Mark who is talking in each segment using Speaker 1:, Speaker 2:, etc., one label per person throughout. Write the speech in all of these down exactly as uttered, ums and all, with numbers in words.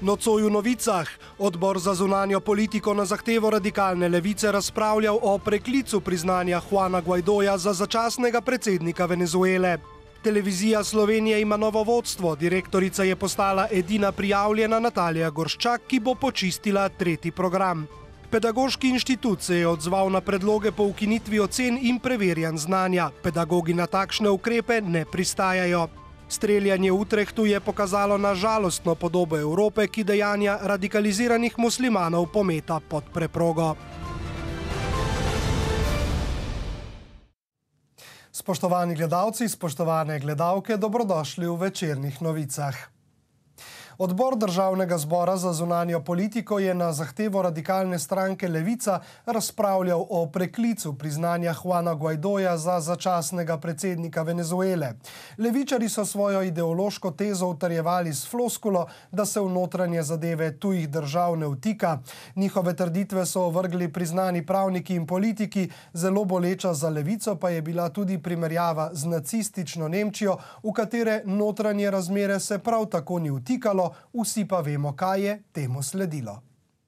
Speaker 1: Nocoj v novicah. Odbor za zunanjo politiko na zahtevo radikalne levice razpravljal o preklicu priznanja Juana Guaidoja za začasnega predsednika Venezuele. Televizija Slovenije ima novo vodstvo. Direktorica je postala edina prijavljena Natalija Gorščak, ki bo počistila tretji program. Pedagoški inštitut se je odzval na predloge po ukinitvi ocen in preverjanj znanja. Pedagogi na takšne ukrepe ne pristajajo. Streljanje v Utrechtu je pokazalo na žalostno podobo Evrope, ki dejanja radikaliziranih muslimanov pometa pod preprogo. Spoštovani gledalci, spoštovane gledalke, dobrodošli v večernih novicah. Odbor Državnega zbora za zunanjo politiko je na zahtevo radikalne stranke Levica razpravljal o preklicu priznanja Juana Guaidoja za začasnega predsednika Venezuele. Levičari so svojo ideološko tezo utrjevali s floskulo, da se v notranje zadeve tujih držav ne vtika. Njihove trditve so ovrgli priznani pravniki in politiki, zelo boleča za Levico pa je bila tudi primerjava z nacistično Nemčijo, v katere notranje razmere se prav tako ni vtikalo, vsi pa vemo, kaj je temu sledilo.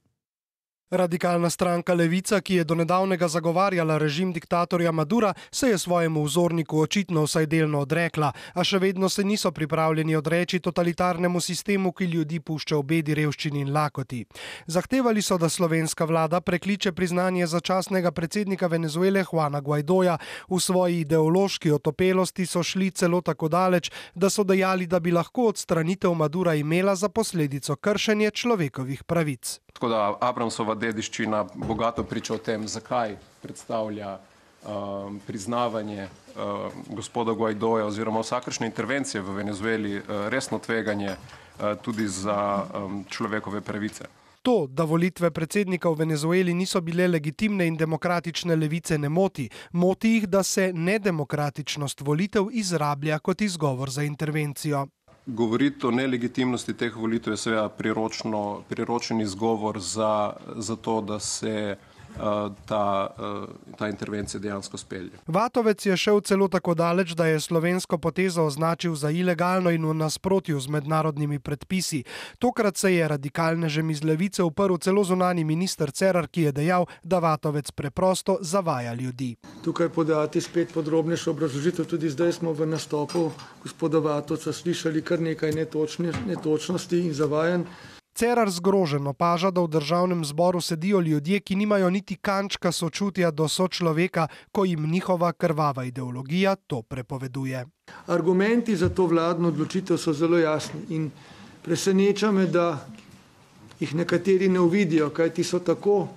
Speaker 1: Radikalna stranka Levica, ki je do nedavnega zagovarjala režim diktatorja Madura, se je svojemu vzorniku očitno vsaj delno odrekla, a še vedno se niso pripravljeni odreči totalitarnemu sistemu, ki ljudi pušča v bedi, revščini in lakoti. Zahtevali so, da slovenska vlada prekliče priznanje začasnega predsednika Venezuele Juana Guaidoja. V svoji ideološki otopelosti so šli celo tako daleč, da so dejali, da bi lahko odstranitev Madura imela za posledico kršenje človekovih pravic.
Speaker 2: Tako da Abramsova dediščina bogato priča o tem, zakaj predstavlja uh, priznavanje uh, gospoda Guaidoja oziroma vsakršne intervencije v Venezueli uh, resno tveganje uh, tudi za um, človekove pravice.
Speaker 1: To, da volitve predsednika v Venezueli niso bile legitimne in demokratične Levice, ne moti. Moti jih, da se nedemokratičnost volitev izrablja kot izgovor za intervencijo.
Speaker 2: Govoriti o nelegitimnosti teh volitev je seveda priročno, priročen izgovor za, za to, da se uh, ta, uh, ta intervencija dejansko spelje.
Speaker 1: Vatovec je šel celo tako daleč, da je slovensko potezo označil za ilegalno in v nasprotju z mednarodnimi predpisi. Tokrat se je radikalnežem iz Levice uprl celo zunanji minister Cerar, ki je dejal, da Vatovec preprosto zavaja ljudi.
Speaker 3: Tukaj podati spet podrobnejšo obrazložitev, tudi zdaj smo v nastopu gospoda Vatovca slišali kar nekaj netočnosti in zavajanj.
Speaker 1: Cerar zgrožen opaža, da v državnem zboru sedijo ljudje, ki nimajo niti kančka sočutja do sočloveka, ko jim njihova krvava ideologija to prepoveduje.
Speaker 3: Argumenti za to vladno odločitev so zelo jasni in preseneča me, da jih nekateri ne uvidijo, kajti so tako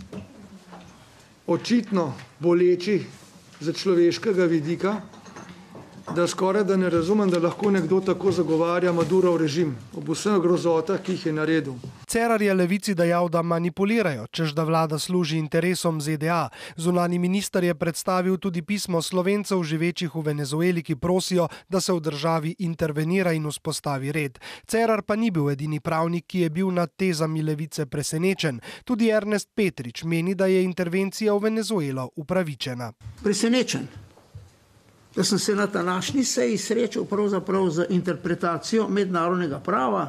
Speaker 3: očitno boleči za človeškega vidika, da skoraj da ne razumem, da lahko nekdo tako zagovarja Madurov režim ob vseh grozotah, ki jih je naredil.
Speaker 1: Cerar je Levici dejal, da manipulirajo, češ da vlada služi interesom Z D A. Zunanji minister je predstavil tudi pismo Slovencev živečih v Venezueli, ki prosijo, da se v državi intervenira in vzpostavi red. Cerar pa ni bil edini pravnik, ki je bil nad tezami Levice presenečen. Tudi Ernest Petrič meni, da je intervencija v Venezuelo upravičena.
Speaker 4: Presenečen. Da sem se na današnji seji srečal pravzaprav z interpretacijo mednarodnega prava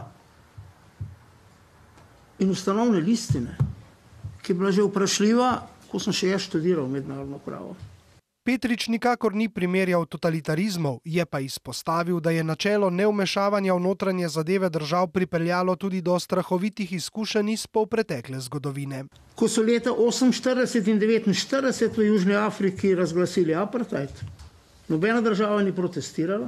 Speaker 4: in ustanovne listine, ki je bila že vprašljiva, ko sem še jaz študiral mednarodno pravo.
Speaker 1: Petrič nikakor ni primerjal totalitarizmov, je pa izpostavil, da je načelo nevmešavanja v notranje zadeve držav pripeljalo tudi do strahovitih izkušenj iz polpretekle zgodovine.
Speaker 4: Ko so leta oseminštirideset in devetinštirideset v Južni Afriki razglasili apartheid, nobena država ni protestirala.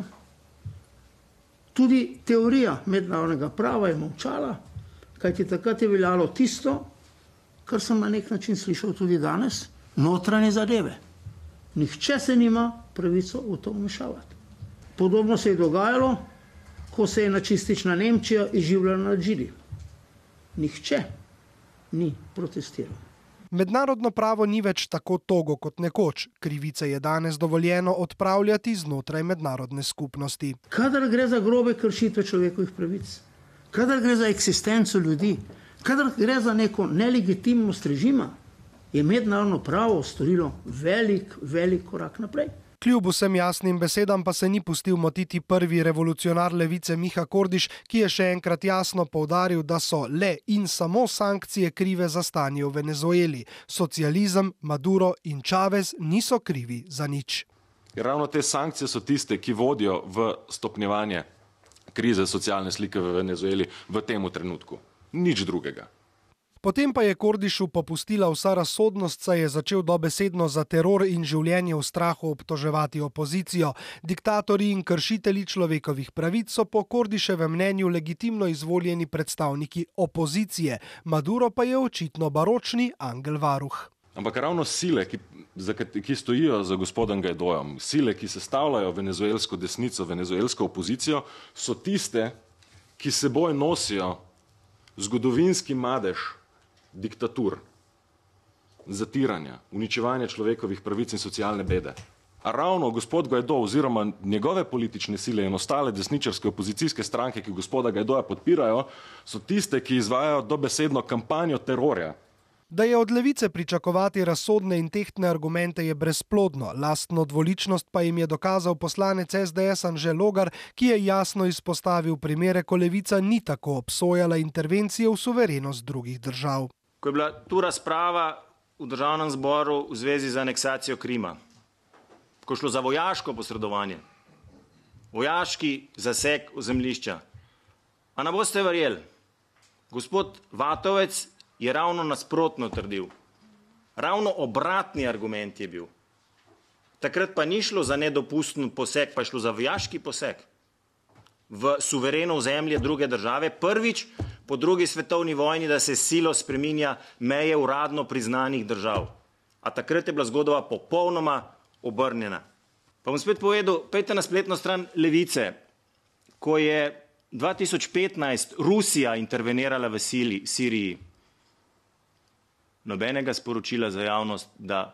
Speaker 4: Tudi teorija mednarodnega prava je molčala, kajti takrat je veljalo tisto, kar sem na nek način slišal tudi danes, notranje zadeve. Nihče se nima pravico v to vmešavati. Podobno se je dogajalo, ko se je nacistična Nemčija izživljala nad Židi. Nihče ni protestiral.
Speaker 1: Mednarodno pravo ni več tako togo kot nekoč. Krivice je danes dovoljeno odpravljati znotraj mednarodne skupnosti.
Speaker 4: Kadar gre za grobe kršitve človekovih pravic, kadar gre za eksistenco ljudi, kadar gre za neko nelegitimnost režima, je mednarodno pravo storilo velik, velik korak naprej.
Speaker 1: Kljub vsem jasnim besedam pa se ni pustil motiti prvi revolucionar levice Miha Kordiš, ki je še enkrat jasno poudaril, da so le in samo sankcije krive za stanje v Venezueli. Socializem, Maduro in Chavez niso krivi za nič.
Speaker 5: Ravno te sankcije so tiste, ki vodijo v stopnjevanje krize socialne slike v Venezueli v tem trenutku. Nič drugega.
Speaker 1: Potem pa je Kordišu popustila vsa razsodnost, saj je začel dobesedno za teror in življenje v strahu obtoževati opozicijo. Diktatorji in kršitelji človekovih pravic so po Kordiševem mnenju legitimno izvoljeni predstavniki opozicije. Maduro pa je očitno baročni angel varuh.
Speaker 5: Ampak ravno sile, ki, za, ki stojijo za gospodom Guaidojem, sile, ki sestavljajo venezuelsko desnico, venezuelsko opozicijo, so tiste, ki seboj nosijo zgodovinski madež diktatur, zatiranja, uničevanja človekovih pravic in socialne bede. A ravno gospod Guaido oziroma njegove politične sile in ostale desničarske opozicijske stranke, ki gospoda Guaidoja podpirajo, so tiste, ki izvajajo dobesedno kampanjo terorja.
Speaker 1: Da je od levice pričakovati razsodne in tehtne argumente je brezplodno. Lastno dvoličnost pa jim je dokazal poslanec es de es Anže Logar, ki je jasno izpostavil primere, ko levica ni tako obsojala intervencije v suverenost drugih držav.
Speaker 6: Ko je bila tu razprava v državnem zboru v zvezi z aneksacijo Krima, ko je šlo za vojaško posredovanje, vojaški zaseg ozemljišča, a ne boste verjeli, gospod Vatovec je ravno nasprotno trdil. Ravno obratni argument je bil. Takrat pa ni šlo za nedopusten poseg, pa je šlo za vojaški poseg v suvereno ozemlje druge države. Prvič po drugi svetovni vojni, da se silo spreminja meje uradno priznanih držav. A takrat je bila zgodba popolnoma obrnjena. Pa bom spet povedal, pejte na spletno stran Levice, ko je dva tisoč petnajst Rusija intervenirala v Siriji, nobenega sporočila za javnost, da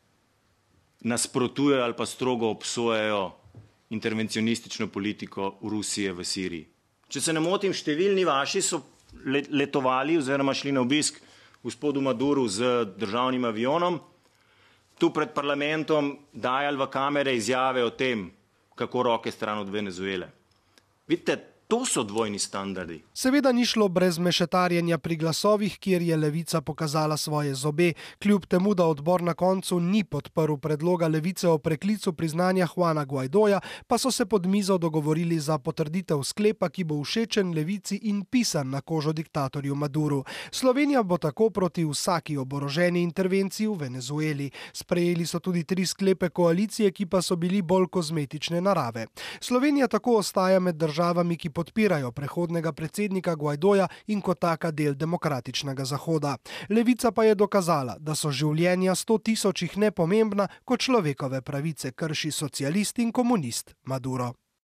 Speaker 6: nasprotujejo ali pa strogo obsojajo intervencionistično politiko Rusije v Siriji. Če se ne motim, številni vaši so letovali oziroma šli na obisk gospodu Maduru z državnim avionom, tu pred parlamentom dajali v kamere izjave o tem, kako roke stran od Venezuele. Vidite, to so dvojni standardi.
Speaker 1: Seveda ni šlo brez mešetarjenja pri glasovih, kjer je levica pokazala svoje zobe. Kljub temu, da odbor na koncu ni podprl predloga levice o preklicu priznanja Juana Guaidoja, pa so se pod mizo dogovorili za potrditev sklepa, ki bo všečen levici in pisan na kožo diktatorju Maduru. Slovenija bo tako proti vsaki oboroženi intervenciji v Venezueli. Sprejeli so tudi tri sklepe koalicije, ki pa so bili bolj kozmetične narave. Slovenija tako ostaja med državami, ki podpirajo prehodnega predsednika Guaidoja in kot taka del demokratičnega Zahoda. Levica pa je dokazala, da so življenja sto tisočih nepomembna, kot človekove pravice krši socialist in komunist Maduro.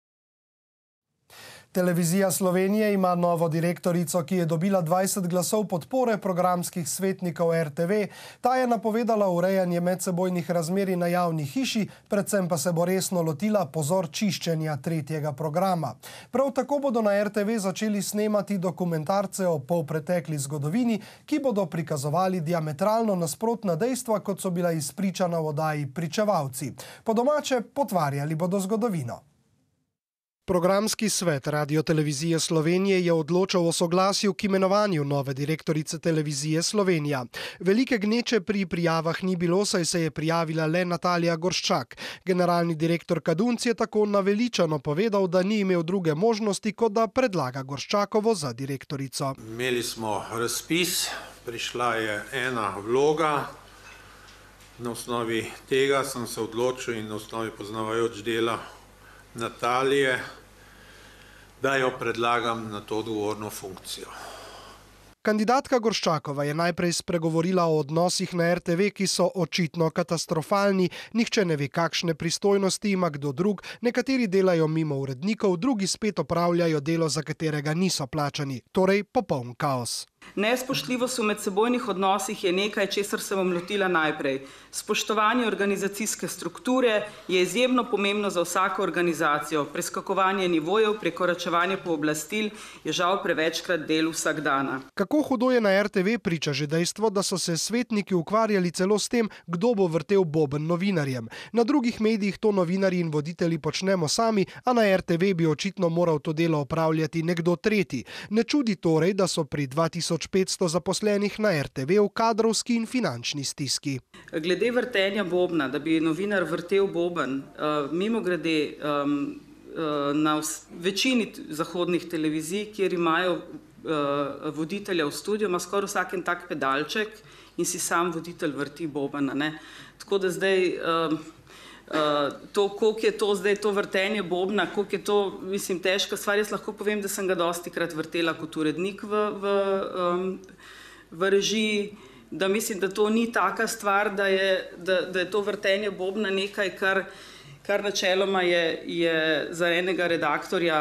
Speaker 1: Televizija Slovenije ima novo direktorico, ki je dobila dvajset glasov podpore programskih svetnikov er te ve. Ta je napovedala urejanje medsebojnih razmerij na javni hiši, predvsem pa se bo resno lotila pozor čiščenja tretjega programa. Prav tako bodo na er te ve začeli snemati dokumentarce o polpretekli zgodovini, ki bodo prikazovali diametralno nasprotna dejstva, kot so bila izpričana v oddaji Pričevalci. Po domače potvarjali bodo zgodovino. Programski svet Radiotelevizije Slovenije je odločal o soglasju k imenovanju nove direktorice Televizije Slovenija. Velike gneče pri prijavah ni bilo, saj se je prijavila le Natalija Gorščak. Generalni direktor Kadunc je tako naveličano povedal, da ni imel druge možnosti, kot da predlaga Gorščakovo za direktorico.
Speaker 7: Imeli smo razpis, prišla je ena vloga. Na osnovi tega sem se odločil in na osnovi poznavajoč dela Natalije, da jo predlagam na to odgovorno funkcijo.
Speaker 1: Kandidatka Gorščakova je najprej spregovorila o odnosih na er te ve, ki so očitno katastrofalni. Nihče ne ve, kakšne pristojnosti ima kdo drug, nekateri delajo mimo urednikov, drugi spet opravljajo delo, za katerega niso plačani. Torej popoln kaos.
Speaker 8: Nespoštljivost v medsebojnih odnosih je nekaj, česar se bom lotila najprej. Spoštovanje organizacijske strukture je izjemno pomembno za vsako organizacijo. Preskakovanje nivojev, prekoračevanje pooblastil je žal prevečkrat del vsakdana.
Speaker 1: Kako hudo je na er te ve, priča že dejstvo, da so se svetniki ukvarjali celo s tem, kdo bo vrtel boben novinarjem. Na drugih medijih to novinarji in voditelji počnemo sami, a na er te ve bi očitno moral to delo opravljati nekdo tretji. Ne čudi torej, da so pri dva tisoč petsto zaposlenih na er te ve v kadrovski in finančni stiski.
Speaker 8: Glede vrtenja bobna, da bi novinar vrtel boben, uh, mimo grede um, uh, na večini zahodnih televizij, kjer imajo uh, voditelja v studiu, ima skoraj vsak en tak pedalček in si sam voditelj vrti boben. Ne? Tako da zdaj... Um, Uh, to, koliko je to zdaj to vrtenje bobna, koliko je to, mislim, težka stvar. Jaz lahko povem, da sem ga dosti krat vrtela kot urednik v, v, um, v režiji, da mislim, da to ni taka stvar, da je, da, da je to vrtenje bobna nekaj, kar, kar načeloma je, je za enega redaktorja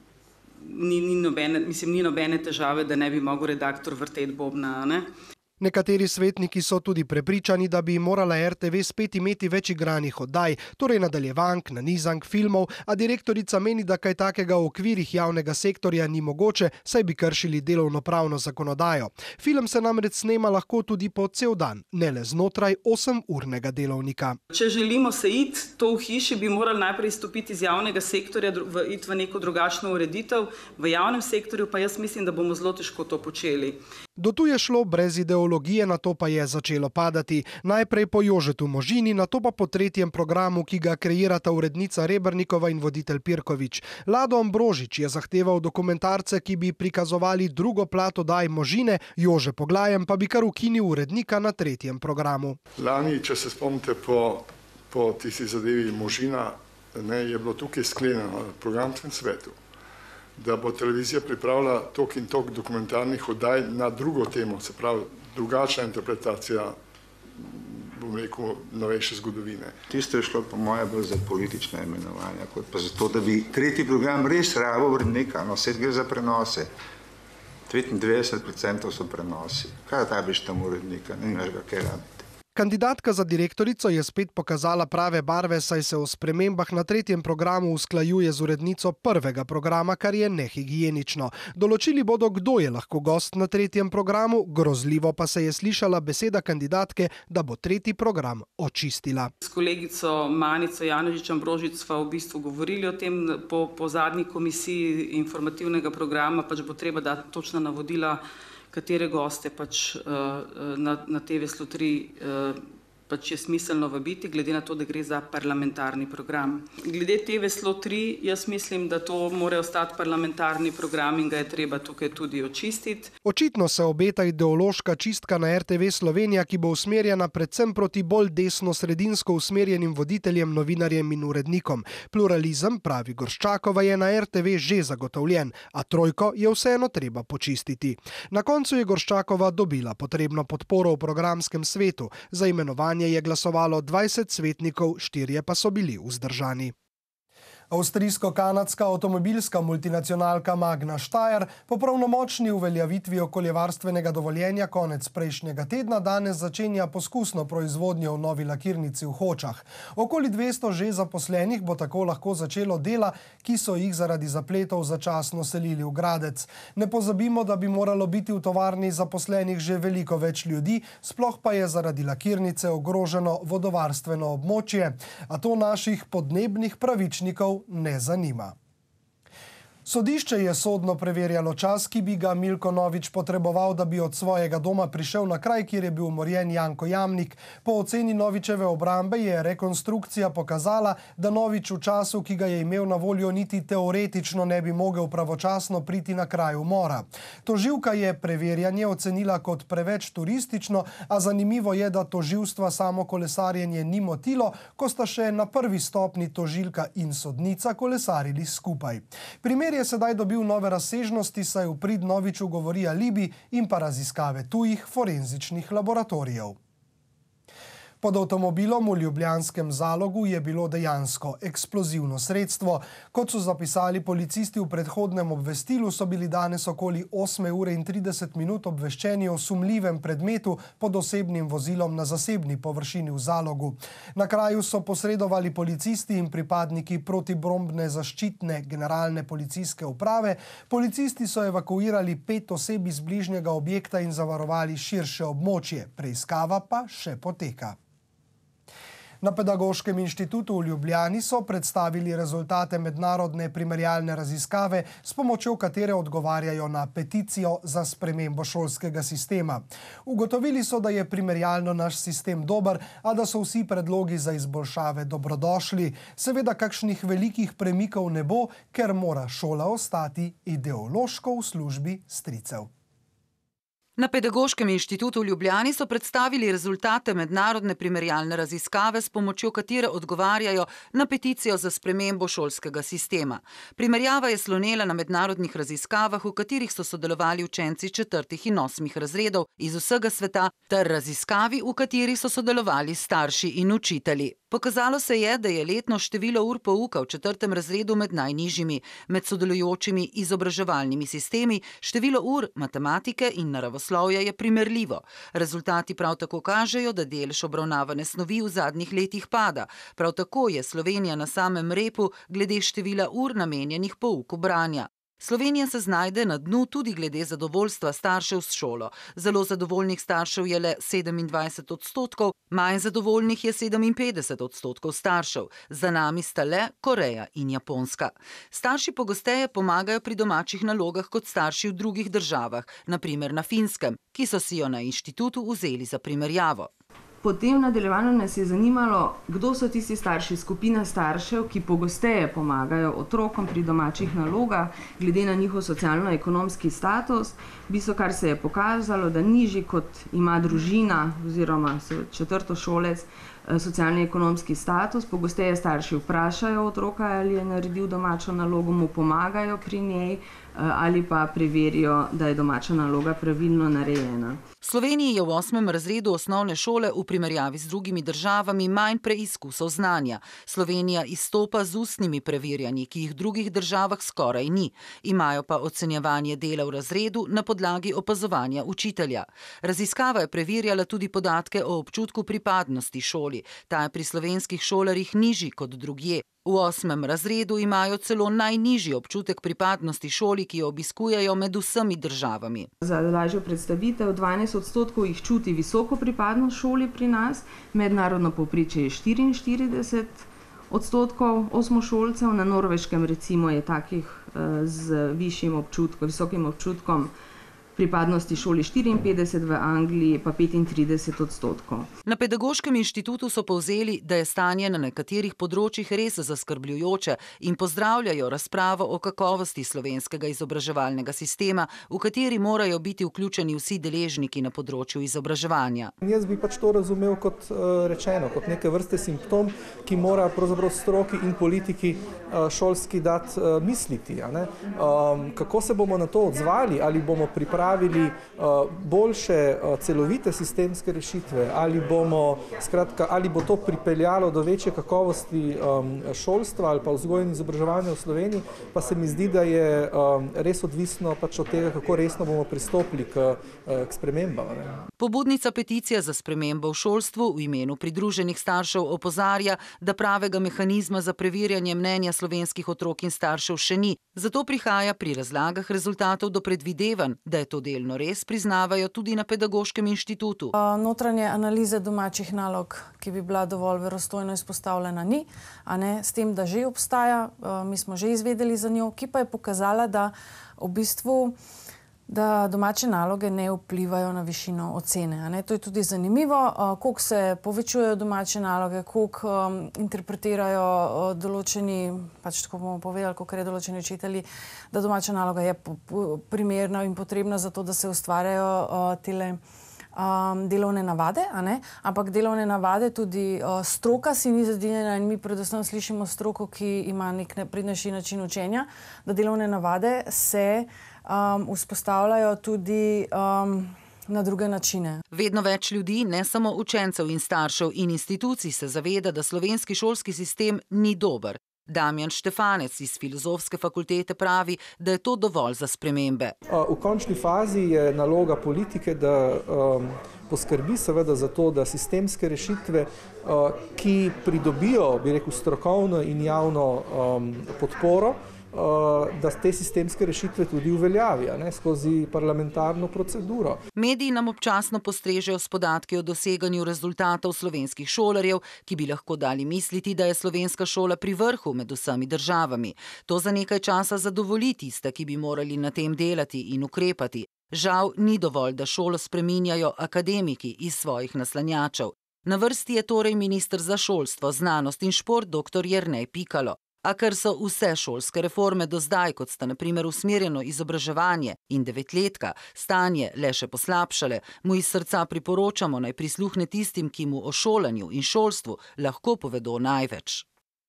Speaker 8: ni, ni, nobene, mislim, ni nobene težave, da ne bi mogel redaktor vrteti bobna, ne?
Speaker 1: Nekateri svetniki so tudi prepričani, da bi morala er te ve spet imeti več igranih oddaj, torej nadaljevank, nanizank, filmov, a direktorica meni, da kaj takega v okvirih javnega sektorja ni mogoče, saj bi kršili delovnopravno zakonodajo. Film se namreč snema lahko tudi po cel dan, ne le znotraj osemurnega delovnika.
Speaker 8: Če želimo se iti to v hiši, bi morali najprej izstopiti iz javnega sektorja, v, iti v neko drugačno ureditev, v javnem sektorju pa jaz mislim, da bomo zelo težko to počeli.
Speaker 1: Do tu je šlo brez ideologije, na to pa je začelo padati. Najprej po Jožetu Možini, na to pa po tretjem programu, ki ga kreirata urednica Rebernikova in voditelj Pirkovič. Lado Ambrožič je zahteval dokumentarce, ki bi prikazovali drugo plat oddaj Možine, Jože Poglajen pa bi kar ukinil urednika na tretjem programu.
Speaker 9: Lani, če se spomnite, po, po tisti zadevi Možina, ne, je bilo tukaj sklenjeno na programskem svetu, da bo televizija pripravila tok in tok dokumentarnih oddaj na drugo temo, se pravi drugačna interpretacija, bom rekel, novejše zgodovine.
Speaker 10: Tisto je šlo po moje bolj za politične imenovanja, kot pa zato, da bi tretji program res rabo urednika, no vse gre za prenose. devetindvajset procentov so prenosi. Kaj rabiš tam urednika? Ne veš ga, kaj rabiti.
Speaker 1: Kandidatka za direktorico je spet pokazala prave barve, saj se o spremembah na tretjem programu usklajuje z urednico prvega programa, kar je nehigienično. Določili bodo, kdo je lahko gost na tretjem programu, grozljivo pa se je slišala beseda kandidatke, da bo tretji program očistila.
Speaker 8: S kolegico Manico Janežič Ambrožič sva v bistvu govorili o tem po, po zadnji komisiji informativnega programa, pač bo treba dati točna navodila, katere goste pač na, na te ve slo tri pač je smiselno vabiti, glede na to, da gre za parlamentarni program. Glede te ve slo tri, jaz mislim, da to mora ostati parlamentarni program in ga je treba tukaj tudi očistiti.
Speaker 1: Očitno se obeta ideološka čistka na er te ve Slovenija, ki bo usmerjena predvsem proti bolj desno-sredinsko usmerjenim voditeljem, novinarjem in urednikom. Pluralizem, pravi Gorščakova, je na er te ve že zagotovljen, a trojko je vseeno treba počistiti. Na koncu je Gorščakova dobila potrebno podporo v programskem svetu. Za imenovanje je glasovalo dvajset svetnikov, štirje pa so bili vzdržani. Avstrijsko-kanadska avtomobilska multinacionalka Magna Steyr po pravnomočni uveljavitvi okoljevarstvenega dovoljenja konec prejšnjega tedna danes začenja poskusno proizvodnjo v novi lakirnici v Hočah. Okoli dvesto že zaposlenih bo tako lahko začelo dela, ki so jih zaradi zapletov začasno selili v Gradec. Ne pozabimo, da bi moralo biti v tovarni zaposlenih že veliko več ljudi, sploh pa je zaradi lakirnice ogroženo vodovarstveno območje, a to naših podnebnih pravičnikov ne zanima. Sodišče je sodno preverjalo čas, ki bi ga Milko Novič potreboval, da bi od svojega doma prišel na kraj, kjer je bil umorjen Janko Jamnik. Po oceni Novičeve obrambe je rekonstrukcija pokazala, da Novič v času, ki ga je imel na voljo, niti teoretično ne bi mogel pravočasno priti na kraj umora. Tožilka je preverjanje ocenila kot preveč turistično, a zanimivo je, da tožilstva samo kolesarjenje ni motilo, ko sta še na prvi stopni tožilka in sodnica kolesarili skupaj. Primer je sedaj dobil nove razsežnosti, saj v prid Noviču govori alibi in pa raziskave tujih forenzičnih laboratorijev. Pod avtomobilom v ljubljanskem Zalogu je bilo dejansko eksplozivno sredstvo. Kot so zapisali policisti v predhodnem obvestilu, so bili danes okoli osme ure in trideset minut obveščeni o sumljivem predmetu pod osebnim vozilom na zasebni površini v Zalogu. Na kraju so posredovali policisti in pripadniki protibombne zaščitne generalne policijske uprave. Policisti so evakuirali pet oseb iz bližnjega objekta in zavarovali širše območje. Preiskava pa še poteka. Na Pedagoškem inštitutu v Ljubljani so predstavili rezultate mednarodne primerjalne raziskave, s pomočjo katere odgovarjajo na peticijo za spremembo šolskega sistema. Ugotovili so, da je primerjalno naš sistem dober, a da so vsi predlogi za izboljšave dobrodošli. Seveda kakšnih velikih premikov ne bo, ker mora šola ostati ideološko v službi stricev.
Speaker 11: Na Pedagoškem inštitutu v Ljubljani so predstavili rezultate mednarodne primerjalne raziskave, s pomočjo katere odgovarjajo na peticijo za spremembo šolskega sistema. Primerjava je slonela na mednarodnih raziskavah, v katerih so sodelovali učenci četrtih in osmih razredov iz vsega sveta, ter raziskavi, v kateri so sodelovali starši in učitelji. Pokazalo se je, da je letno število ur pouka v četrtem razredu med najnižjimi. Med sodelujočimi izobraževalnimi sistemi število ur matematike in naravoslovja je primerljivo. Rezultati prav tako kažejo, da delež obravnavane snovi v zadnjih letih pada. Prav tako je Slovenija na samem repu glede števila ur namenjenih pouku branja. Slovenija se znajde na dnu tudi glede zadovoljstva staršev s šolo. Zelo zadovoljnih staršev je le sedemindvajset odstotkov, manj zadovoljnih je sedeminpetdeset odstotkov staršev. Za nami sta le Koreja in Japonska. Starši pogosteje pomagajo pri domačih nalogah kot starši v drugih državah, na primer na Finskem, ki so si jo na inštitutu vzeli za primerjavo.
Speaker 12: Potem v nadaljevanju nas je zanimalo, kdo so tisti starši, skupina staršev, ki pogosteje pomagajo otrokom pri domačih nalogah, glede na njihov socialno-ekonomski status. V bistvu, kar se je pokazalo, da nižji kot ima družina oziroma četrtošolec socialno-ekonomski status, pogosteje starši vprašajo otroka, ali je naredil domačo nalogo, mu pomagajo pri njej ali pa preverijo, da je domača naloga pravilno narejena.
Speaker 11: V Sloveniji je v osmem razredu osnovne šole v primerjavi z drugimi državami manj preizkusov znanja. Slovenija izstopa z ustnimi preverjanji, ki jih v drugih državah skoraj ni. Imajo pa ocenjevanje dela v razredu na podlagi opazovanja učitelja. Raziskava je preverjala tudi podatke o občutku pripadnosti šoli. Ta je pri slovenskih šolarjih nižji kot drugje. V osmem razredu imajo celo najnižji občutek pripadnosti šoli, ki jo obiskujejo med vsemi državami.
Speaker 12: Za lažjo predstavitev, dvanajst odstotkov jih čuti visoko pripadnost šoli pri nas, mednarodno povprečje je štiriinštirideset odstotkov osmošolcev, na Norveškem recimo je takih z višjim občutkom, visokim občutkom pripadnosti šoli štiriinpetdeset, v Angliji pa petintrideset odstotkov.
Speaker 11: Na Pedagoškem inštitutu so povzeli, da je stanje na nekaterih področjih res zaskrbljujoče in pozdravljajo razpravo o kakovosti slovenskega izobraževalnega sistema, v kateri morajo biti vključeni vsi deležniki na področju izobraževanja.
Speaker 13: Jaz bi pač to razumel kot rečeno, kot neke vrste simptom, ki mora pravzaprav stroki in politiki šolski dati misliti. Kako se bomo na to odzvali, ali bomo pripravili pravili boljše celovite sistemske rešitve, ali bomo, skratka, ali bo to pripeljalo do večje kakovosti šolstva ali pa vzgoje in izobraževanja v Sloveniji, pa se mi zdi, da je res odvisno pač od tega, kako resno bomo pristopili k, k spremembam.
Speaker 11: Pobudnica peticije za spremembo v šolstvu v imenu pridruženih staršev opozarja, da pravega mehanizma za preverjanje mnenja slovenskih otrok in staršev še ni. Zato prihaja pri razlagah rezultatov do predvidevanj, da je to delno res, priznavajo tudi na Pedagoškem inštitutu.
Speaker 14: Notranje analize domačih nalog, ki bi bila dovolj verostojno izpostavljena, ni, a ne, s tem, da že obstaja, mi smo že izvedeli za njo, ki pa je pokazala, da v bistvu da domače naloge ne vplivajo na višino ocene. A ne? To je tudi zanimivo, koliko se povečujejo domače naloge, koliko um, interpretirajo uh, določeni, pač tako bomo povedali, koliko je določeni učitelji, da domača naloga je primerna in potrebna za to, da se ustvarjajo uh, tele Um, delovne navade, a ne? Ampak delovne navade tudi uh, stroka si ni zadinjena in mi predvsem slišimo stroko, ki ima nek naprednejši način učenja, da delovne navade se um, vzpostavljajo tudi um, na druge načine.
Speaker 11: Vedno več ljudi, ne samo učencev in staršev in institucij, se zaveda, da slovenski šolski sistem ni dober. Damjan Štefanec iz Filozofske fakultete pravi, da je to dovolj za spremembe.
Speaker 13: V končni fazi je naloga politike, da um, poskrbi seveda za to, da sistemske rešitve, uh, ki pridobijo, bi rekel, strokovno in javno um, podporo, da te sistemske rešitve tudi uveljavijo, ne, skozi parlamentarno proceduro.
Speaker 11: Mediji nam občasno postrežejo s podatki o doseganju rezultatov slovenskih šolarjev, ki bi lahko dali misliti, da je slovenska šola pri vrhu med vsemi državami. To za nekaj časa zadovolji tiste, ki bi morali na tem delati in ukrepati. Žal ni dovolj, da šolo spreminjajo akademiki iz svojih naslanjačev. Na vrsti je torej minister za šolstvo, znanost in šport doktor Jernej Pikalo. A ker so vse šolske reforme do zdaj, kot sta na primer usmerjeno izobraževanje in devetletka, stanje le še poslabšale, mu iz srca priporočamo, naj prisluhne tistim, ki mu o šolanju in šolstvu lahko povedo največ.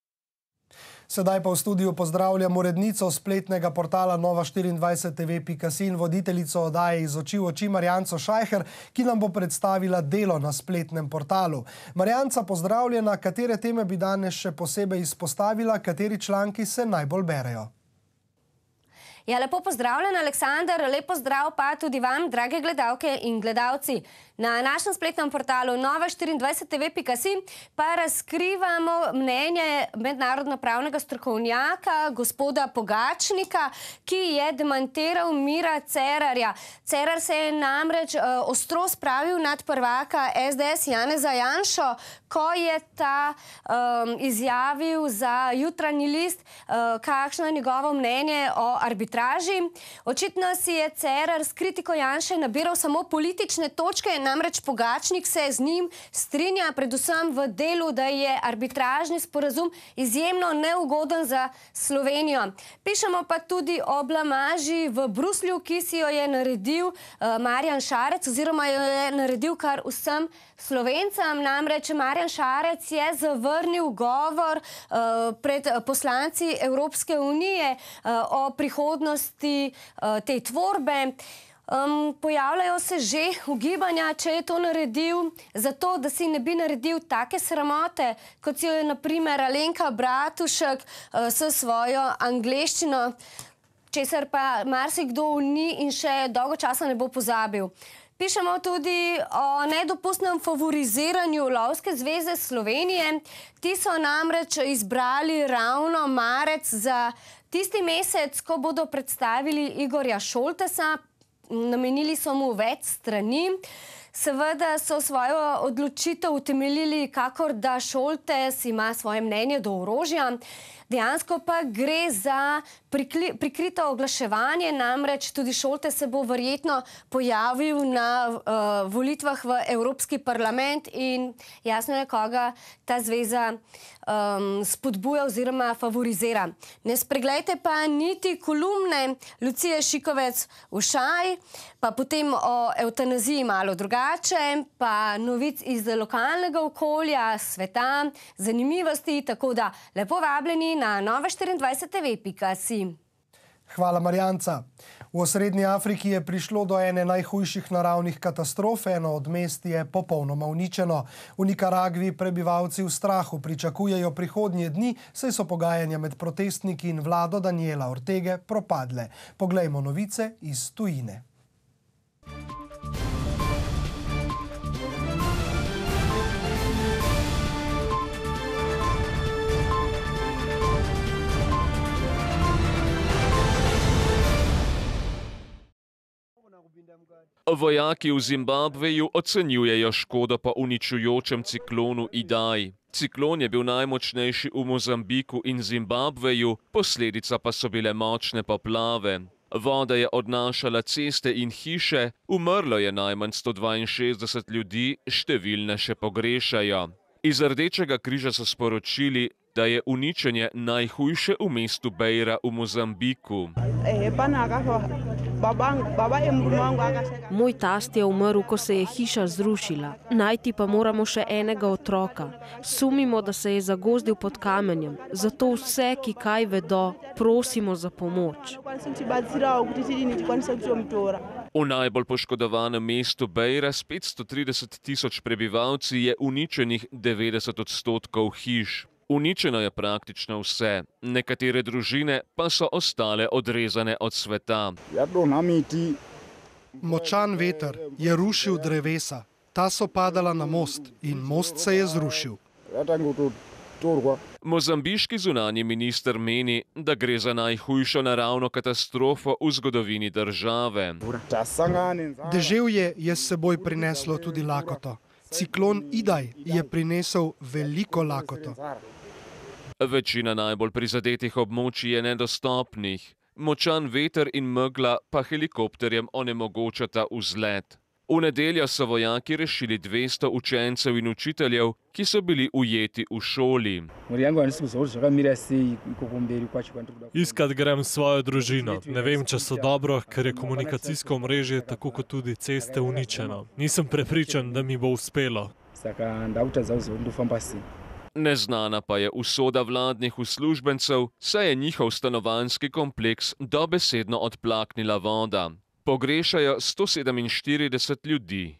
Speaker 1: Sedaj pa v studiu pozdravljam urednico spletnega portala nova štiriindvajset tv pika si in voditeljico oddaje Iz oči v oči Marjanco Šajher, ki nam bo predstavila delo na spletnem portalu. Marjanca, pozdravljena, katere teme bi danes še posebej izpostavila, kateri članki se najbolj berejo?
Speaker 15: Ja, lepo pozdravljen, Aleksander, lep pozdrav pa tudi vam, drage gledalke in gledalci. Na našem spletnem portalu nova štiriindvajset tv pika si pa razkrivamo mnenje mednarodno-pravnega strokovnjaka, gospoda Pogačnika, ki je demantiral Mira Cerarja. Cerar se je namreč uh, ostro spravil nad prvaka es de es Janeza Janšo, ko je ta um, izjavil za Jutranji list, uh, kakšno je njegovo mnenje o arbitraži. Očitno si je Cerar s kritiko Janše nabiral samo politične točke, namreč Pogačnik se z njim strinja predvsem v delu, da je arbitražni sporazum izjemno neugoden za Slovenijo. Pišemo pa tudi o blamaži v Bruslju, ki si jo je naredil uh, Marjan Šarec, oziroma jo je naredil kar vsem Slovencem. Namreč Marjan Šarec je zavrnil govor uh, pred poslanci Evropske unije uh, o prihodnosti uh, te tvorbe. Um, pojavljajo se že ugibanja, če je to naredil zato, da si ne bi naredil take sramote, kot si jo je na primer Alenka Bratušek uh, s svojo angleščino, česar pa marsikdo ni in še dolgo časa ne bo pozabil. Pišemo tudi o nedopustnem favoriziranju Lovske zveze Slovenije. Ti so namreč izbrali ravno marec za tisti mesec, ko bodo predstavili Igorja Šoltesa. Namenili so mu več strani. Seveda so svojo odločitev utemeljili, kakor da Šoltes ima svoje mnenje do orožja. Dejansko pa gre za prikrito oglaševanje, namreč tudi Šoltes se bo verjetno pojavil na uh, volitvah v Evropski parlament in jasno je, koga ta zveza um, spodbuja oziroma favorizira. Ne spreglejte pa niti kolumne Lucije Šikovec Ušaj, pa potem o evtanaziji malo drugače, pa novic iz lokalnega okolja, sveta, zanimivosti, tako da lepo vabljeni na nova štiriindvajset tv pika si.
Speaker 1: Hvala, Marjanca. V osrednji Afriki je prišlo do ene najhujših naravnih katastrof, eno od mest je popolnoma uničeno. V Nikaragvi prebivalci v strahu pričakujejo prihodnje dni, saj so pogajanja med protestniki in vlado Daniela Ortege propadle. Poglejmo novice iz tujine.
Speaker 16: Vojaki v Zimbabveju ocenjujejo škodo po uničujočem ciklonu Idai. Ciklon je bil najmočnejši v Mozambiku in Zimbabveju, posledica pa so bile močne poplave. Voda je odnašala ceste in hiše, umrlo je najmanj sto dvainšestdeset ljudi, številne še pogrešajo. Iz Rdečega križa so sporočili, da je uničenje najhujše v mestu Beira v Mozambiku.
Speaker 17: Moj tast je umrl, ko se je hiša zrušila. Najti pa moramo še enega otroka. Sumimo, da se je zagozdil pod kamenjem. Zato vse, ki kaj vedo, prosimo za pomoč.
Speaker 16: V najbolj poškodovanem mestu Beira s petsto trideset tisoč prebivalci je uničenih devetdeset odstotkov hiš. Uničeno je praktično vse, nekatere družine pa so ostale odrezane od sveta.
Speaker 1: Močan veter je rušil drevesa. Ta so padala na most in most se je zrušil.
Speaker 16: Mozambiški zunanji minister meni, da gre za najhujšo naravno katastrofo v zgodovini države.
Speaker 1: Deževje je s seboj prineslo tudi lakoto. Ciklon Idaj je prinesel veliko lakoto.
Speaker 16: Večina najbolj prizadetih območij je nedostopnih. Močan veter in megla pa helikopterjem onemogočata vzlet. V nedeljo so vojaki rešili dvesto učencev in učiteljev, ki so bili ujeti v šoli.
Speaker 18: Iskat grem svojo družino. Ne vem, če so dobro, ker je komunikacijsko omrežje tako kot tudi ceste uničeno. Nisem prepričan, da mi bo uspelo.
Speaker 16: Neznana pa je usoda vladnih uslužbencev, saj je njihov stanovanjski kompleks dobesedno odplaknila voda. Pogrešajo sto sedeminštirideset ljudi.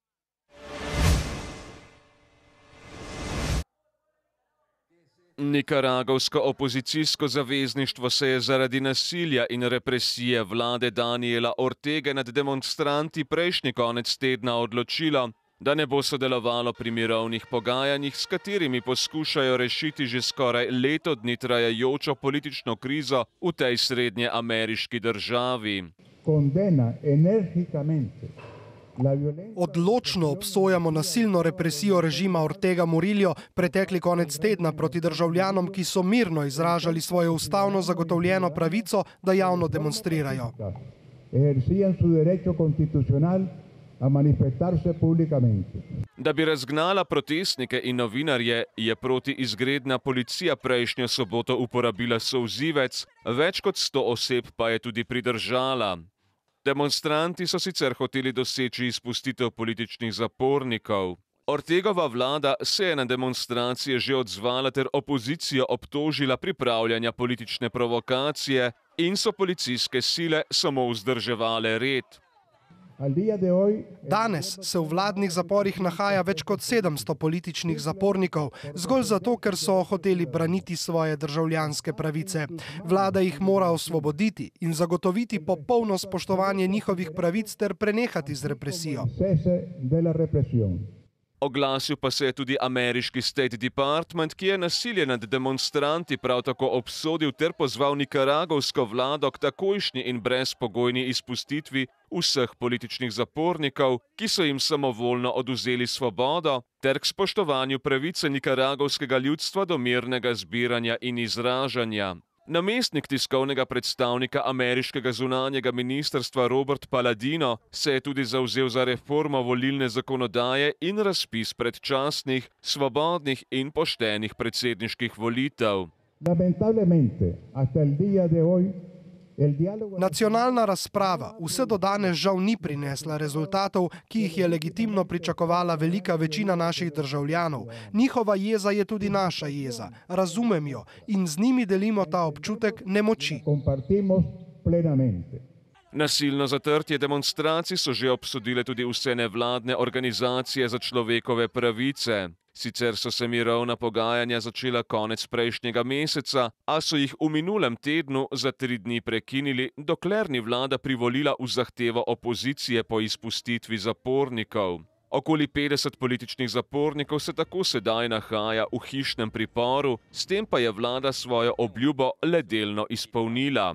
Speaker 16: Nikaragovsko opozicijsko zavezništvo se je zaradi nasilja in represije vlade Daniela Ortege nad demonstranti prejšnji konec tedna odločilo, da ne bo sodelovalo pri mirovnih pogajanjih, s katerimi poskušajo rešiti že skoraj leto dni trajajočo politično krizo v tej srednjeameriški državi.
Speaker 1: Odločno obsojamo nasilno represijo režima Ortega Murillo pretekli konec tedna proti državljanom, ki so mirno izražali svojo ustavno zagotovljeno pravico, da javno demonstrirajo.
Speaker 16: Da bi razgnala protestnike in novinarje, je protiizgredna policija prejšnjo soboto uporabila solzivec, več kot sto oseb pa je tudi pridržala. Demonstranti so sicer hoteli doseči izpustitev političnih zapornikov. Ortegova vlada se je na demonstracije že odzvala ter opozicijo obtožila pripravljanja politične provokacije in so policijske sile samo vzdrževale red.
Speaker 1: Danes se v vladnih zaporih nahaja več kot sedemsto političnih zapornikov, zgolj zato, ker so hoteli braniti svoje državljanske pravice. Vlada jih mora osvoboditi in zagotoviti popolno spoštovanje njihovih pravic ter prenehati z represijo.
Speaker 16: Oglasil pa se je tudi ameriški State Department, ki je nasilje nad demonstranti prav tako obsodil ter pozval nikaragovsko vlado k takojšnji in brezpogojni izpustitvi vseh političnih zapornikov, ki so jim samovoljno odvzeli svobodo, ter k spoštovanju pravice nikaragovskega ljudstva do mirnega zbiranja in izražanja. Namestnik tiskovnega predstavnika ameriškega zunanjega ministrstva Robert Paladino se je tudi zavzel za reformo volilne zakonodaje in razpis predčasnih, svobodnih in poštenih predsedniških volitev.
Speaker 1: Nacionalna razprava vse do danes žal ni prinesla rezultatov, ki jih je legitimno pričakovala velika večina naših državljanov. Njihova jeza je tudi naša jeza, razumem jo in z njimi delimo ta občutek nemoči.
Speaker 16: Nasilno zatrtje demonstracij so že obsodile tudi vse nevladne organizacije za človekove pravice. Sicer so se mirovna pogajanja začela konec prejšnjega meseca, a so jih v minulem tednu za tri dni prekinili, dokler ni vlada privolila v zahtevo opozicije po izpustitvi zapornikov. Okoli petdeset političnih zapornikov se tako sedaj nahaja v hišnem priporu, s tem pa je vlada svojo obljubo le delno izpolnila.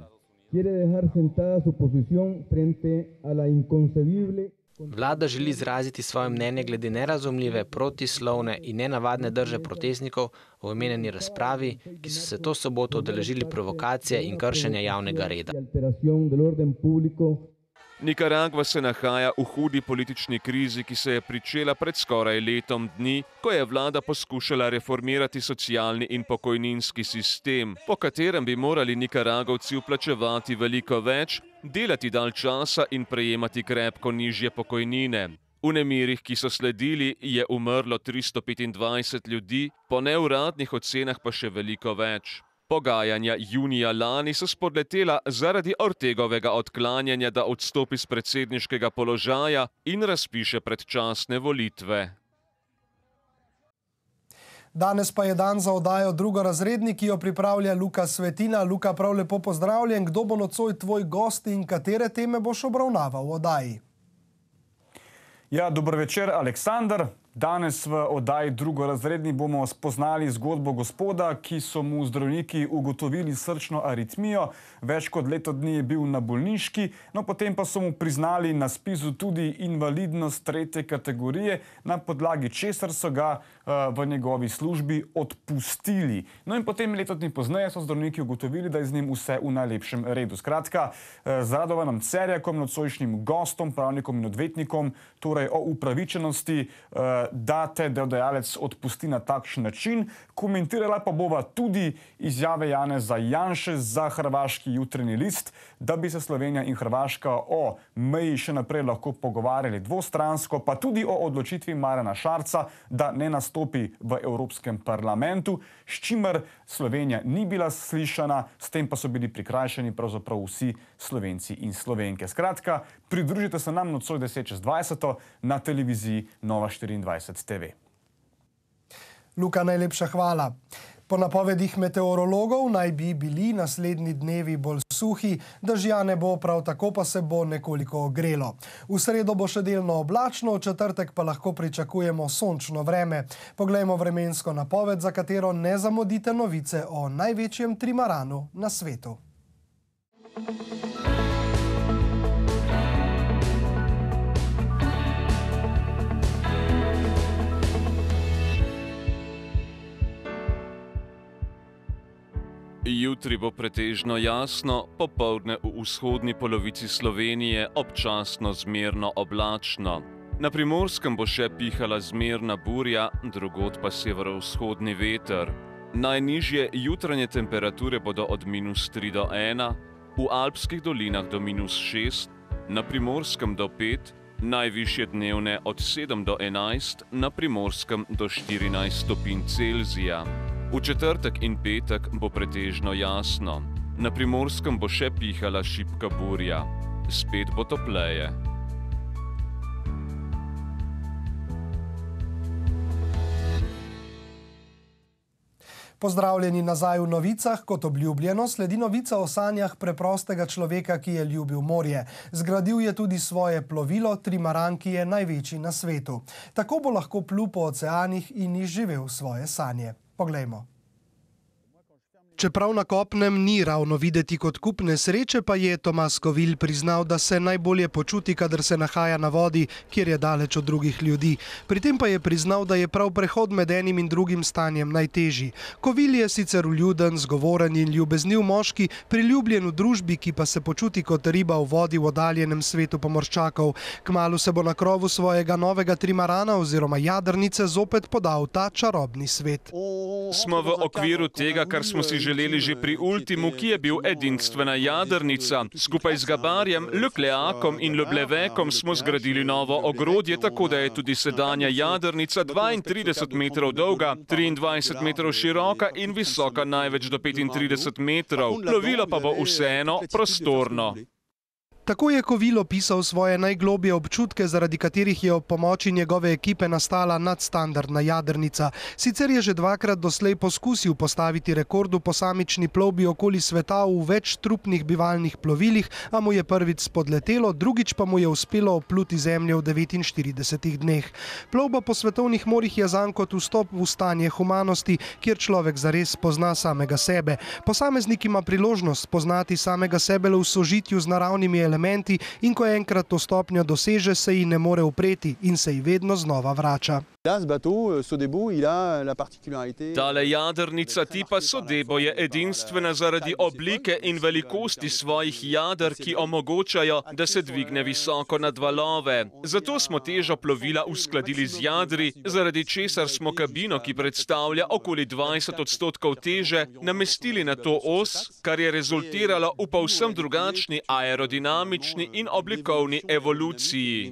Speaker 19: Vlada želi izraziti svoje mnenje glede nerazumljive, protislovne in nenavadne drže protestnikov v omenjeni razpravi, ki so se to soboto udeležili provokacije in kršenja javnega reda.
Speaker 16: Nikaragva se nahaja v hudi politični krizi, ki se je pričela pred skoraj letom dni, ko je vlada poskušala reformirati socialni in pokojninski sistem, po katerem bi morali Nikaragovci vplačevati veliko več, delati dalj časa in prejemati krepko nižje pokojnine. V nemirih, ki so sledili, je umrlo tristo petindvajset ljudi, po neuradnih ocenah pa še veliko več. Pogajanja junija lani so spodletela zaradi Ortegovega odklanjanja, da odstopi z predsedniškega položaja in razpiše predčasne volitve.
Speaker 1: Danes pa je dan za oddajo Drugorazredni, ki jo pripravlja Luka Svetina. Luka, prav lepo pozdravljen. Kdo bo nocoj tvoj gost in katere teme boš obravnaval v oddaji?
Speaker 20: Ja, dober večer, Aleksandar. Danes v oddaji Drugorazredni bomo spoznali zgodbo gospoda, ki so mu zdravniki ugotovili srčno aritmijo. Več kot leto dni je bil na bolniški, no potem pa so mu priznali na spisu tudi invalidnost tretje kategorije, na podlagi česar so ga uh, v njegovi službi odpustili. No in potem leto dni pozneje so zdravniki ugotovili, da je z njim vse v najlepšem redu. Skratka, uh, z Radovanom Cerjakom, nocojšnjim gostom, pravnikom in odvetnikom, torej o upravičenosti uh, da te delodajalec odpusti na takšen način. Komentirala pa bova tudi izjave Janeza Janše za hrvaški Jutarnji list, da bi se Slovenija in Hrvaška o meji še naprej lahko pogovarjali dvostransko, pa tudi o odločitvi Marjana Šarca, da ne nastopi v Evropskem parlamentu, s čimer Slovenija ni bila slišana, s tem pa so bili prikrajšani pravzaprav vsi Slovenci in Slovenke. Skratka, pridružite se nam nocoj deset čez dvajset na televiziji Nova štiriindvajset T V.
Speaker 1: Luka, najlepša hvala. Po napovedih meteorologov naj bi bili naslednji dnevi bolj suhi, dežja ne bo, prav tako pa se bo nekoliko ogrelo. V sredo bo še delno oblačno, v četrtek pa lahko pričakujemo sončno vreme. Poglejmo vremensko napoved, za katero ne zamudite novice o največjem trimaranu na svetu.
Speaker 16: Jutri bo pretežno jasno, popoldne v vzhodni polovici Slovenije občasno zmerno oblačno. Na Primorskem bo še pihala zmerna burja, drugod pa severovzhodni veter. Najnižje jutranje temperature bodo od minus tri do ena, v Alpskih dolinah do minus šest, na Primorskem do pet, najvišje dnevne od sedem do enajst, na Primorskem do štirinajst stopinj Celzija. V četrtek in petek bo pretežno jasno. Na Primorskem bo še pihala šibka burja. Spet bo topleje.
Speaker 1: Pozdravljeni nazaj v novicah. Kot obljubljeno, sledi novica o sanjah preprostega človeka, ki je ljubil morje. Zgradil je tudi svoje plovilo, trimaran, ki je največji na svetu. Tako bo lahko plul po oceanih in izživel svoje sanje. Poglejmo. Čeprav na kopnem ni ravno videti kot kup nesreče, pa je Tomas Kovil priznal, da se najbolje počuti, kadar se nahaja na vodi, kjer je daleč od drugih ljudi. Pri tem pa je priznal, da je prav prehod med enim in drugim stanjem najtežji. Kovil je sicer vljuden, zgovoren in ljubezniv moški, priljubljen v družbi, ki pa se počuti kot riba v vodi v oddaljenem svetu pomorščakov. Kmalu se bo na krovu svojega novega trimarana oziroma jadrnice zopet podal ta čarobni svet.
Speaker 16: Smo v okviru tega, kar smo si želeli že pri Ultimu, ki je bil edinstvena jadrnica. Skupaj z Gabarjem, Leclercom in Leblevekom smo zgradili novo ogrodje, tako da je tudi sedanja jadrnica dvaintrideset metrov dolga, triindvajset metrov široka in visoka največ do petintrideset metrov. Plovilo pa bo vseeno prostorno.
Speaker 1: Tako je Kovil opisal svoje najglobje občutke, zaradi katerih je ob pomoči njegove ekipe nastala nadstandardna jadrnica. Sicer je že dvakrat doslej poskusil postaviti rekord v posamični plovbi okoli sveta v več trupnih bivalnih plovilih, a mu je prvič spodletelo, drugič pa mu je uspelo opluti zemljo v devetinštiridesetih dneh. Plovba po svetovnih morjih je zanj kot vstop v stanje humanosti, kjer človek zares pozna samega sebe. Posameznik ima priložnost poznati samega sebe v sožitju z naravnimi elementi, elementi in ko enkrat to stopnjo doseže, se ji ne more upreti in se ji vedno znova vrača.
Speaker 16: Tale jadrnica tipa Sodebo je edinstvena zaradi oblike in velikosti svojih jader, ki omogočajo, da se dvigne visoko nad valove. Zato smo težo plovila uskladili z jadri, zaradi česar smo kabino, ki predstavlja okoli dvajset odstotkov teže, namestili na to os, kar je rezultiralo v povsem drugačni aerodinamični in oblikovni evoluciji.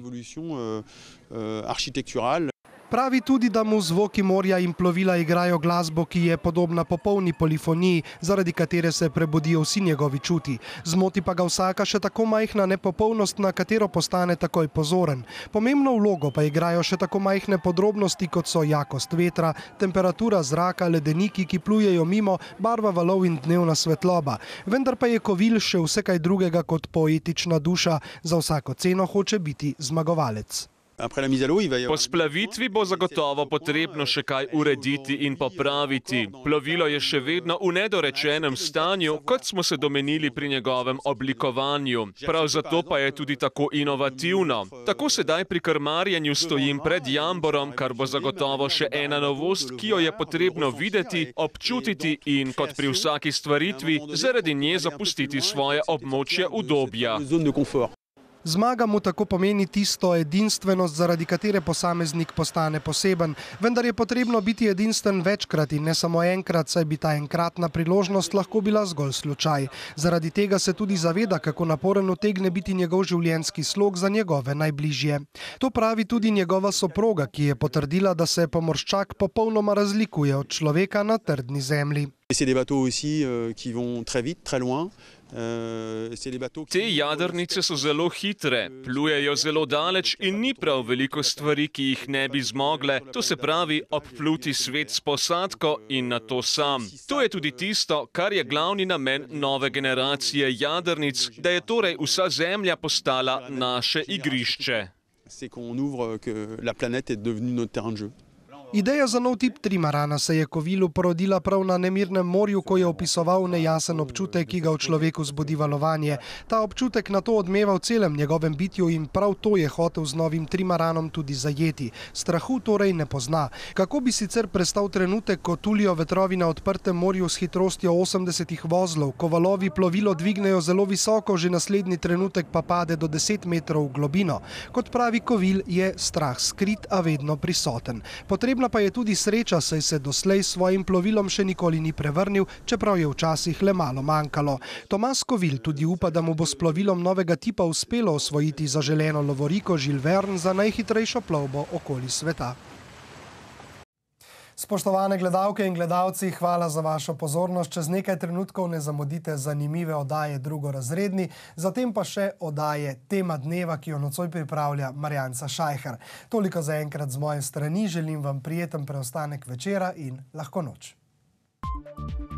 Speaker 1: Pravi tudi, da mu zvoki morja in plovila igrajo glasbo, ki je podobna popolni polifoniji, zaradi katere se prebudijo vsi njegovi čuti. Zmoti pa ga vsaka še tako majhna nepopolnost, na katero postane takoj pozoren. Pomembno vlogo pa igrajo še tako majhne podrobnosti, kot so jakost vetra, temperatura zraka, ledeniki, ki plujejo mimo, barva valov in dnevna svetloba. Vendar pa je Kovil še vse kaj drugega kot poetična duša, za vsako ceno hoče biti zmagovalec.
Speaker 16: Po splavitvi bo zagotovo potrebno še kaj urediti in popraviti. Plovilo je še vedno v nedorečenem stanju, kot smo se domenili pri njegovem oblikovanju. Prav zato pa je tudi tako inovativno. Tako sedaj pri krmarjenju stojim pred jamborom, kar bo zagotovo še ena novost, ki jo je potrebno videti, občutiti in, kot pri vsaki stvaritvi, zaradi nje zapustiti svoje območje udobja.
Speaker 1: Zmaga mu tako pomeni tisto edinstvenost, zaradi katere posameznik postane poseben, vendar je potrebno biti edinstven večkrat in ne samo enkrat, saj bi ta enkratna priložnost lahko bila zgolj slučaj. Zaradi tega se tudi zaveda, kako naporen utegne biti njegov življenjski slog za njegove najbližje. To pravi tudi njegova soproga, ki je potrdila, da se pomorščak popolnoma razlikuje od človeka na trdni zemlji.
Speaker 16: Te jadrnice so zelo hitre, plujejo zelo daleč in ni prav veliko stvari, ki jih ne bi zmogle, to se pravi obpluti svet s posadko in na to sam. To je tudi tisto, kar je glavni namen nove generacije jadrnic, da je torej vsa Zemlja postala naše igrišče.
Speaker 1: Ideja za nov tip trimarana se je Kovilu porodila prav na nemirnem morju, ko je opisoval nejasen občutek, ki ga v človeku zbudi valovanje. Ta občutek na to odmeva v celem njegovem bitju in prav to je hotel z novim trimaranom tudi zajeti. Strahu torej ne pozna. Kako bi sicer prestal trenutek, ko tulijo vetrovi na odprtem morju s hitrostjo osemdesetih vozlov, ko valovi plovilo dvignejo zelo visoko, že naslednji trenutek pa pade do deset metrov v globino. Kot pravi Kovil, je strah skrit, a vedno prisoten. Potrebno pa je tudi sreča, saj se doslej s svojim plovilom še nikoli ni prevrnil, čeprav je včasih le malo manjkalo. Tomas Kovil tudi upa, da mu bo s plovilom novega tipa uspelo osvojiti zaželeno lovoriko Jules Verne za najhitrejšo plovbo okoli sveta. Spoštovane gledalke in gledalci, hvala za vašo pozornost. Čez nekaj trenutkov ne zamudite zanimive oddaje Drugorazredni, zatem pa še oddaje Tema dneva, ki jo nocoj pripravlja Marjanca Šajher. Toliko za enkrat z moje strani, želim vam prijeten preostanek večera in lahko noč.